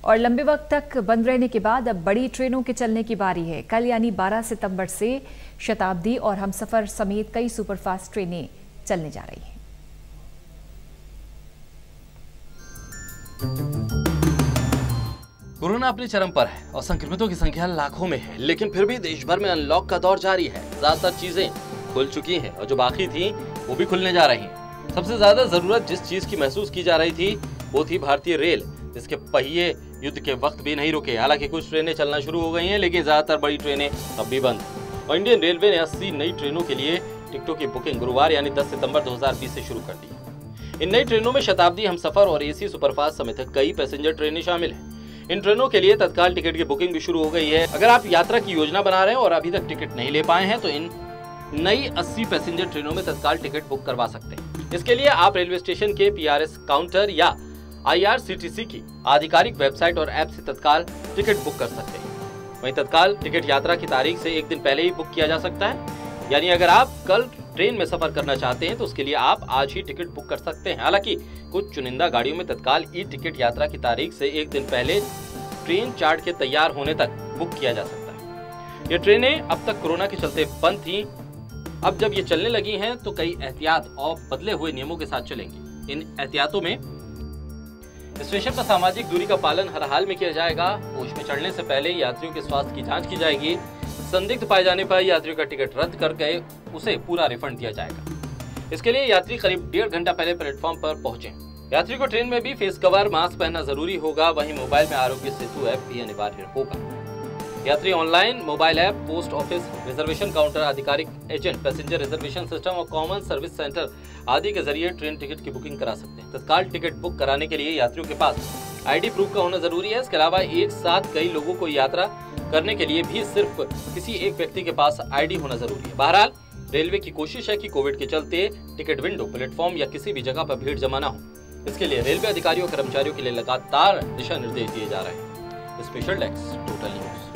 और लंबे वक्त तक बंद रहने के बाद अब बड़ी ट्रेनों के चलने की बारी है। कल यानी 12 सितंबर से शताब्दी और हमसफर समेत कई सुपरफास्ट ट्रेनें चलने जा रही हैं। कोरोना अपने चरम पर है और संक्रमितों की संख्या लाखों में है, लेकिन फिर भी देश भर में अनलॉक का दौर जारी है। ज्यादातर चीजें खुल चुकी हैं और जो बाकी थी वो भी खुलने जा रही हैं। सबसे ज्यादा जरूरत जिस चीज की महसूस की जा रही थी वो थी भारतीय रेल, जिसके पहिए युद्ध के वक्त भी नहीं रुके। हालांकि कुछ ट्रेनें चलना शुरू हो गई हैं, लेकिन ज्यादातर बड़ी ट्रेनें अब भी बंद। और इंडियन रेलवे ने 80 नई ट्रेनों के लिए टिकटों की बुकिंग गुरुवार यानी 10 सितंबर 2020 से शुरू कर दी। इन नई ट्रेनों में शताब्दी, हमसफर और एसी सुपरफास्ट समेत कई पैसेंजर ट्रेनें शामिल हैं। इन ट्रेनों के लिए तत्काल टिकट की बुकिंग भी शुरू हो गई है। अगर आप यात्रा की योजना बना रहे हैं और अभी तक टिकट नहीं ले पाए हैं तो इन नई 80 पैसेंजर ट्रेनों में तत्काल टिकट बुक करवा सकते हैं। इसके लिए आप रेलवे स्टेशन के PRS काउंटर या IRCTC की आधिकारिक वेबसाइट और ऐप से तत्काल टिकट बुक कर सकते हैं। वहीं तत्काल टिकट यात्रा की तारीख से एक दिन पहले ही बुक किया जा सकता है। यानी अगर आप कल ट्रेन में सफर करना चाहते हैं तो उसके लिए आप आज ही टिकट बुक कर सकते हैं। हालांकि कुछ चुनिंदा गाड़ियों में तत्काल ई-टिकट यात्रा की तारीख से एक दिन पहले ट्रेन चार्ट के तैयार होने तक बुक किया जा सकता है। ये ट्रेनें अब तक कोरोना के चलते बंद थीं। अब जब ये चलने लगी हैं तो कई एहतियात और बदले हुए नियमों के साथ चलेंगी। इन एहतियातों में स्टेशन पर सामाजिक दूरी का पालन हर हाल में किया जाएगा। कोच में चढ़ने से पहले यात्रियों के स्वास्थ्य की जांच की जाएगी। संदिग्ध पाए जाने पर यात्रियों का टिकट रद्द कर गए उसे पूरा रिफंड दिया जाएगा। इसके लिए यात्री करीब 1.5 घंटा पहले प्लेटफॉर्म पर पहुंचे। यात्री को ट्रेन में भी फेस कवर, मास्क पहनना जरूरी होगा। वहीं मोबाइल में आरोग्य सेतु ऐप भी अनिवार्य होगा। यात्री online, mobile app, post office, reservation counter, आधिकारिक एजेंट, पैसेंजर रिजर्वेशन सिस्टम और कॉमन सर्विस सेंटर आदि के जरिए ट्रेन टिकट की बुकिंग करा सकते हैं। तत्काल टिकट बुक कराने के लिए यात्रियों के पास ID प्रूफ का होना जरूरी है। इसके अलावा एक साथ कई लोगों को यात्रा करने के लिए भी सिर्फ किसी एक व्यक्ति के पास ID होना जरूरी है। बहरहाल रेलवे की कोशिश है कि कोविड के चलते टिकट विंडो, प्लेटफॉर्म या किसी भी जगह पर भीड़ जमा न हो। इसके लिए रेलवे अधिकारियों और कर्मचारियों के लिए लगातार दिशा निर्देश दिए जा रहे हैं। Special desk, total news.